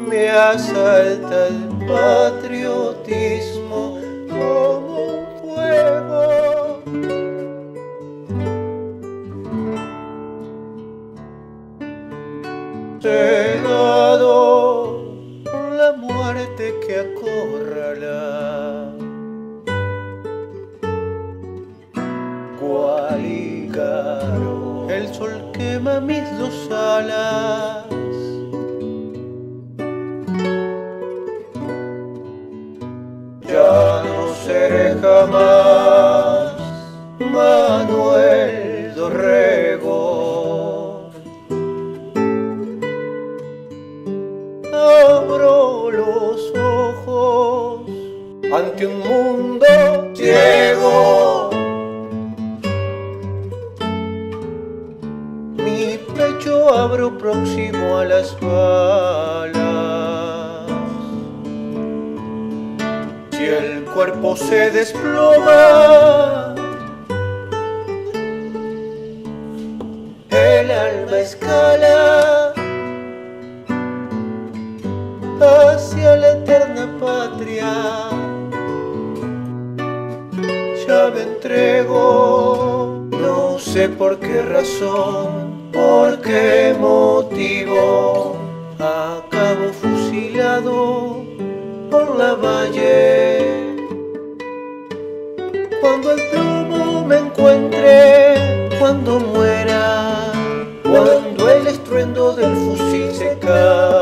me asalta el patriotismo como un fuego. Cegado por la muerte que acorrala, cual Ícaro, el sol quema mis dos alas. Ya no seré jamás Manuel Dorrego. Abro los ojos ante un mundo ciego. Mi pecho abro próximo a las balas. Si el cuerpo se desploma, el alma escala hacia la eterna patria. Ya me entrego, no sé por qué razón, por qué motivo. Acabo fusilado por la valle. Cuando el plomo me encuentre, cuando muera, cuando el estruendo del fusil se cae.